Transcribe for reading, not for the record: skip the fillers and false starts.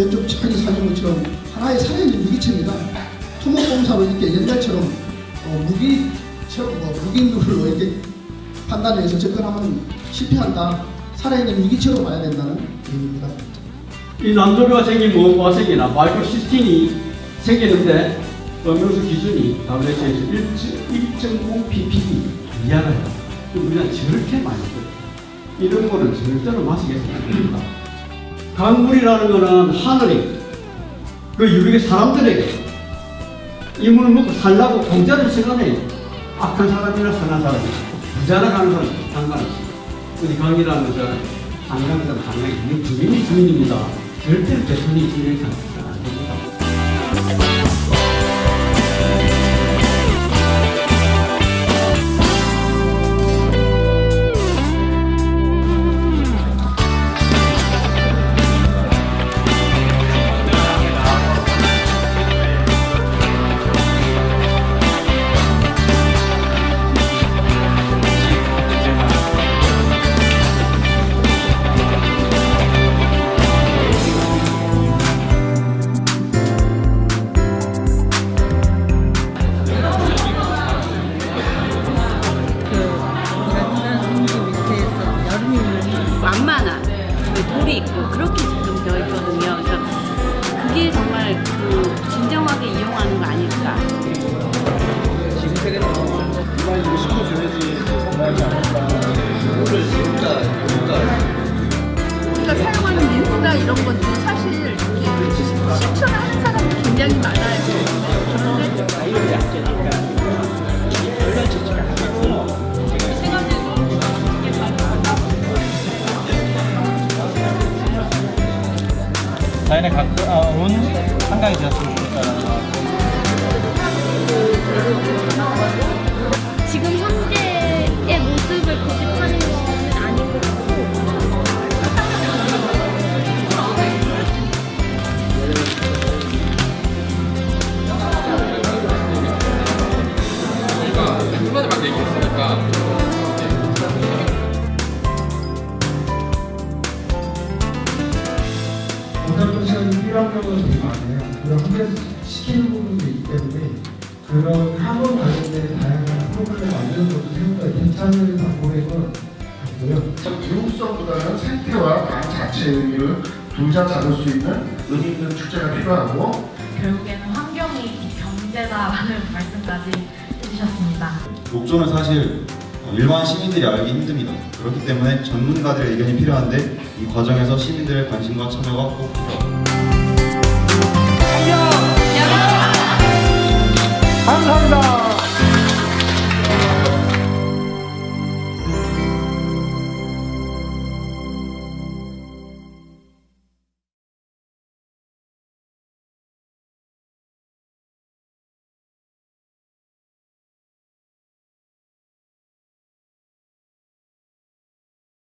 왼쪽 저기 사진 것처럼 하나의 살아있는 무기체입니다. 토목공사로 이렇게 옛날처럼 무기물로 이렇게 판단해서 접근하면 실패한다. 살아있는 무기체로 봐야 된다는 의미입니다. 이 난도류가 생긴 모화색이나 마이크로시스틴이 생기는데 음용수 기준이 WHO에서 1.5 ppb 이하라요. 우리가 저렇게 많이 써요. 이런 거는 절대로 마시겠어야 됩니다. 강물이라는 거는 하늘이 그 유리게 사람들에게 이 물을 먹고 살라고 공짜로 시간에 악한 사람이나 선한 사람이 부자나 가는 사람 상관없습니다. 어디 강이라는 것은 한강이든 강릉이 있는 주민이 주민입니다. 절대로 대통령이 주민이 상관은 안 됩니다. 만만한 돌이 있고 그렇게 지금 되어 있거든요. 그래서 그게 정말 진정하게 이용하는 거 아닐까. 지금 세계는 정말 무심코 줘야지 정말지 않을까. 우리가 사용하는 린스나 이런 것들이 사실 실천하는 사람이 굉장히 많아요. 자연에 가까운 한강이 되었으면 좋겠다는 거. 지금 현재의 모습을 고집하는 것은 아닌 것 같고 저희가 한마디밖에 얘기했으니까 어떤 시간이 필요한 경우가 되게 많아요. 그런 학교에서 시키는 부분도 있기 때문에 그런 학원 관련된 다양한 프로그램을 만드는 것도 생각보다 괜찮은 방법인 것 같고요. 기록성보다는 생태와 강 자체의 의미를 둘 다 잡을 수 있는 의미 있는 축제가 필요하고 결국에는 환경이 경제다라는 말씀까지 해주셨습니다. 녹조는 사실 일반 시민들이 알기 힘듭니다. 그렇기 때문에 전문가들의 의견이 필요한데 이 과정에서 시민들의 관심과 참여가 꼭 필요합니다. 감사합니다.